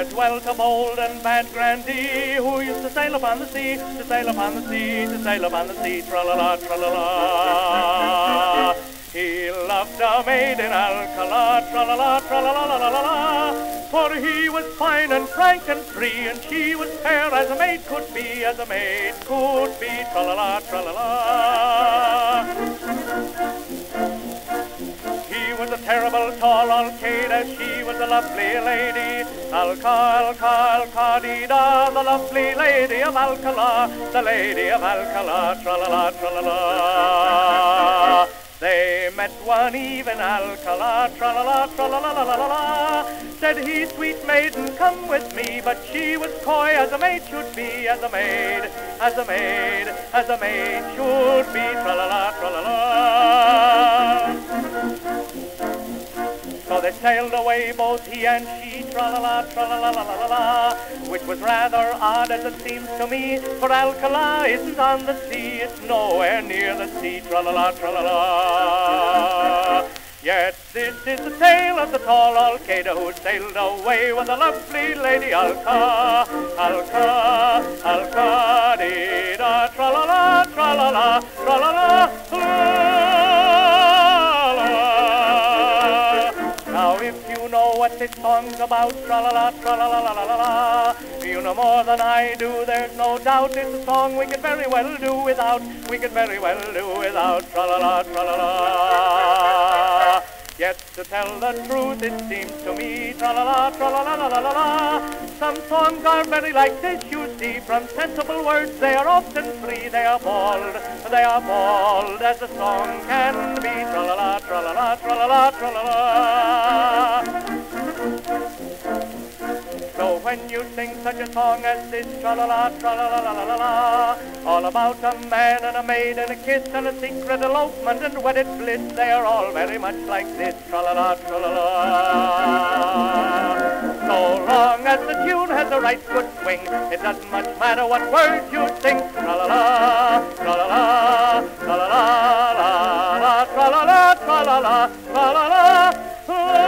dwelt a bold and bad Grandee, who used to sail upon the sea, to sail upon the sea, to sail upon the sea, tra-la-la, tra-la-la. He loved a maid in Alcala, tra-la-la, tra-la-la-la-la-la, for he was fine and frank and free, and she was fair as a maid could be, as a maid could be, tra-la-la, tra-la-la. He was a terrible tall Alcade, as she was a lovely lady, Alca, Alca, Alcadeda, the lovely lady of Alcala, the lady of Alcala, tra-la-la, tra-la-la. They met one eve in Alcala, tra-la-la, tra-la-la-la-la-la. Said he, sweet maiden, come with me, but she was coy as a maid should be, as a maid, as a maid, as a maid should be, tra-la-la, tra-la-la. So they sailed away, both he and she, tra-la-la, tra-la-la-la-la-la, which was rather odd as it seems to me, for Alcala isn't on the sea, it's nowhere near the sea, tra-la-la, tra-la-la. Yet this is the tale of the tall Alcade who sailed away with the lovely lady Alca, Alca, Alcadeda, tra-la-la, tra-la-la, tra-la-la, if you know what this song's about, tra-la-la, tra-la-la-la-la-la, you know more than I do, there's no doubt it's a song we could very well do without, we could very well do without, tra-la-la, tra-la-la. Yet to tell the truth, it seems to me, tra-la-la, tra-la-la-la-la-la, some songs are very like this, you see, from sensible words they are often free, they are bald as a song can be, tra-la-la, tra-la-la, tra-la-la, tra-la-la. So when you sing such a song as this, tra-la-la, tra-la-la-la-la-la, all about a man and a maid and a kiss and a secret elopement and wedded bliss, they are all very much like this, tra-la-la, tra-la-la. So long as the tune has a right good swing, it doesn't much matter what words you sing, tra-la-la, tra-la-la, tra-la-la, tra-la-la, tra-la-la, tra-la-la, tra-la-la.